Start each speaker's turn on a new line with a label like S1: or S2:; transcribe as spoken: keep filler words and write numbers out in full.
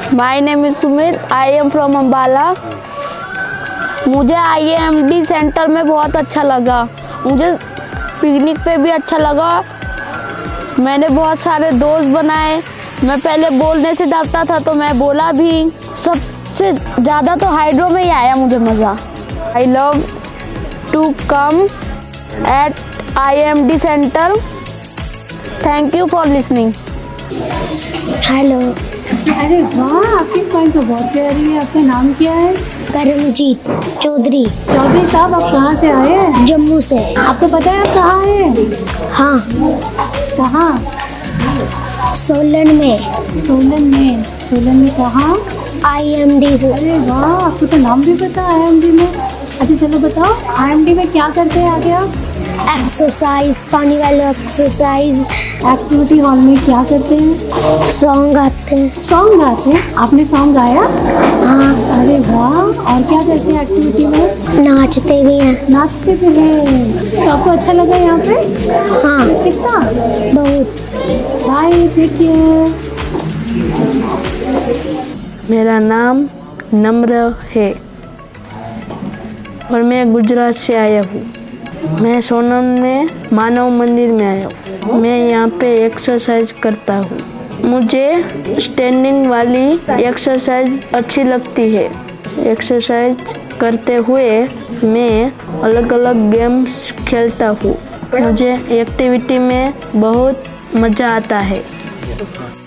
S1: My name is Sumit, I am from Ambala. मुझे I M D centre में बहुत अच्छा लगा। मुझे पिकनिक पे भी अच्छा लगा। मैंने बहुत सारे दोस्त बनाए। मैं पहले बोलने से डरता था तो मैं बोला भी। सबसे ज़्यादा तो हाइड्रो में ही आया मुझे मज़ा। I love to come at I M D centre. Thank you for listening.
S2: Hello.
S3: अरे वाह, आपकी स्माइल तो बहुत प्यारी है। आपका नाम क्या है?
S2: करमजीत चौधरी।
S3: चौधरी साहब, आप कहाँ से आए हैं?
S2: जम्मू से।
S3: आपको पता है आप कहाँ हैं?
S2: हाँ।
S3: कहाँ?
S2: सोलन में।
S3: सोलन में? सोलन में कहाँ?
S2: आई एम डी से।
S3: अरे वाह, आपको तो नाम भी पता है आई एम डी में। अच्छा चलो बताओ, आई एम डी में क्या करते हैं आगे आप?
S2: एक्सरसाइज, पानी वाले एक्सरसाइज।
S3: एक्टिविटी हॉल में क्या करते हैं?
S2: सॉन्ग गाते हैं।
S3: सॉन्ग गाते हैं? आपने सॉन्ग गाया?
S2: हाँ।
S3: अरे वाह, और क्या करते हैं एक्टिविटी में?
S2: नाचते भी हैं।
S3: नाचते भी हैं। तो आपको अच्छा लगा यहाँ पे?
S2: हाँ।
S3: कितना?
S2: बहुत।
S3: Bye, take care.
S1: मेरा नाम नम्र है और मैं गुजरात से आया हूँ। मैं सोलन में मानव मंदिर में आया हूँ। मैं यहाँ पे एक्सरसाइज करता हूँ। मुझे स्टैंडिंग वाली एक्सरसाइज अच्छी लगती है। एक्सरसाइज करते हुए मैं अलग अलग गेम्स खेलता हूँ। मुझे एक्टिविटी में बहुत मज़ा आता है।